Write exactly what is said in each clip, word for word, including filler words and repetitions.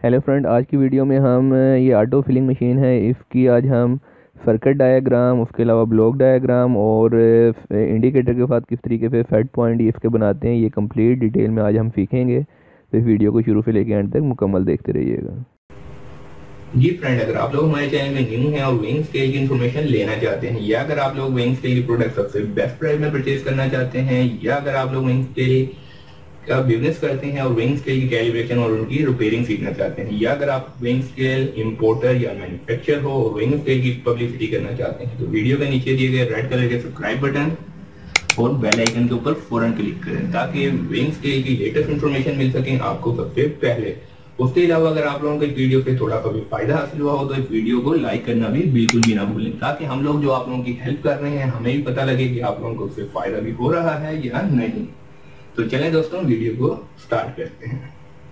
Hello friend, आज की video में हम ये ऑटो फिलिंग मशीन है, इसकी आज हम सर्किट डायग्राम, उसके अलावा ब्लॉक डायग्राम और इंडिकेटर के साथ किस तरीके से सेट पॉइंट इसके बनाते हैं, ये कंप्लीट डिटेल में आज हम सीखेंगे। तो इस वीडियो को शुरू से लेकर एंड तक मुकम्मल देखते रहिएगा। जी फ्रेंड, अगर आप लोग हमारे चैनल में न्यू हैं और वेइंग स्केल की इन्फॉर्मेशन लेना चाहते हैं, या अगर आप लोग वेइंग स्केल की प्रोडक्ट सबसे बेस्ट प्राइस में परचेज करना चाहते हैं, या अगर आप लोग वेइंग स्केल का बिजनेस करते हैं और वेइंग स्केल की कैलिब्रेशन और उनकी रिपेयरिंग सीखना चाहते हैं, या अगर आप वेइंग स्केल इंपोर्टर या मैन्युफैक्चरर हो और वेइंग स्केल की पब्लिसिटी करना चाहते हैं, तो वीडियो के नीचे दिए गए रेड कलर के सब्सक्राइब बटन और बेल आइकन के ऊपर फौरन क्लिक करें ताकि वेइंग स्केल की लेटेस्ट इन्फॉर्मेशन मिल सके आपको सबसे पहले। उसके अलावा अगर आप लोगों को इस वीडियो से थोड़ा कभी फायदा हासिल हुआ हो तो इस वीडियो को लाइक करना भी बिल्कुल भी ना भूलें, ताकि हम लोग जो आप लोगों की हेल्प कर रहे हैं हमें भी पता लगे कि आप लोगों को उससे फायदा भी हो रहा है या नहीं। तो चलें दोस्तों, वीडियो को स्टार्ट करते हैं।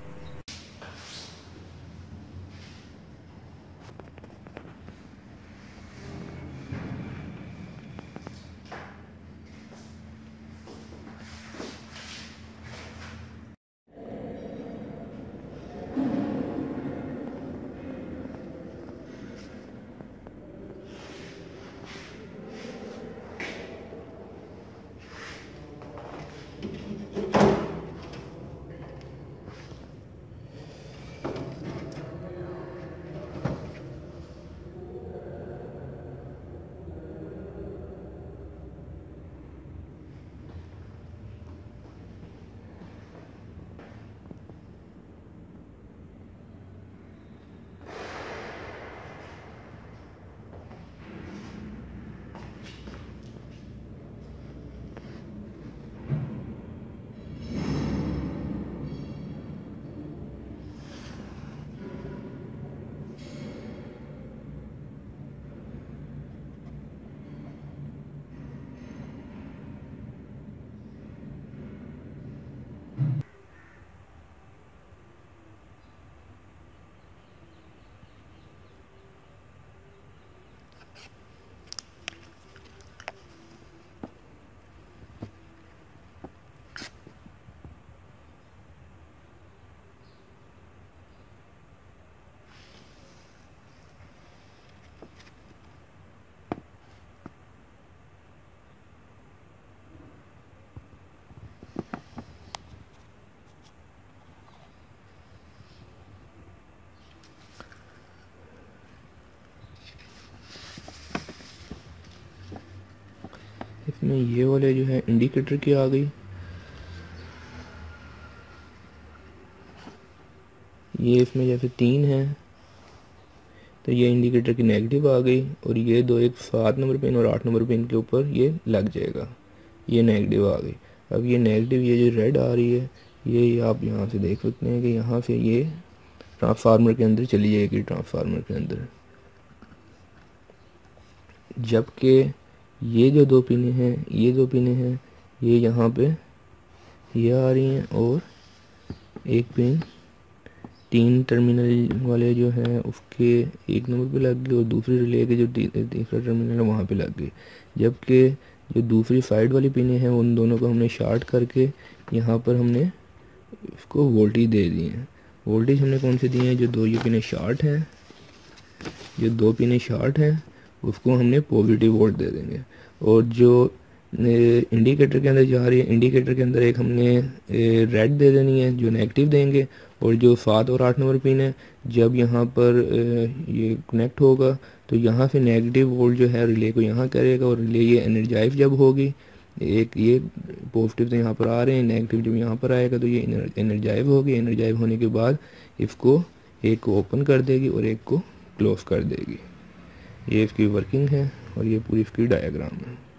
इसमें ये वाले जो है इंडिकेटर की आ गई, ये इसमें जैसे तीन है तो ये इंडिकेटर की नेगेटिव आ गई, और ये दो, एक सात नंबर पिन और आठ नंबर पिन के ऊपर ये लग जाएगा, ये नेगेटिव आ गई। अब ये नेगेटिव, ये जो रेड आ रही है, ये आप यहाँ से देख सकते हैं कि यहाँ से ये ट्रांसफार्मर के अंदर चली जाएगी, ट्रांसफार्मर के अंदर। जबकि ये जो दो पिने हैं, ये दो पिने हैं, ये यहाँ पे ये आ रही हैं, और एक पिन तीन टर्मिनल वाले जो हैं उसके एक नंबर पे लग गई, और दूसरी रिले के जो तीसरा टर्मिनल है वहाँ पे लग गई। जबकि जो दूसरी साइड वाली पिने हैं उन दोनों को हमने शॉर्ट करके यहाँ पर हमने इसको वोल्टेज दे दिए हैं। वोल्टेज हमने कौन से दिए हैं? जो दो ये पिने शॉर्ट हैं, जो दो पिने शॉर्ट हैं उसको हमने पॉजिटिव वोल्ट दे देंगे, और जो इंडिकेटर के अंदर जा रही है, इंडिकेटर के अंदर एक हमने रेड दे देनी है जो नेगेटिव देंगे, और जो सात और आठ नंबर पिन है जब यहाँ पर ये कनेक्ट होगा तो यहाँ से नेगेटिव वोल्ट जो है रिले को यहाँ करेगा, और रिले ये एनर्जाइज जब होगी, एक ये पॉजिटिव तो यहाँ पर आ रहे हैं, नेगेटिव जब यहाँ पर आएगा तो ये एनर्जाइज होगी। एनर्जाइज होने के बाद इसको एक को ओपन कर देगी और एक को क्लोज कर देगी। ये इसकी वर्किंग है और ये पूरी इसकी डायग्राम है।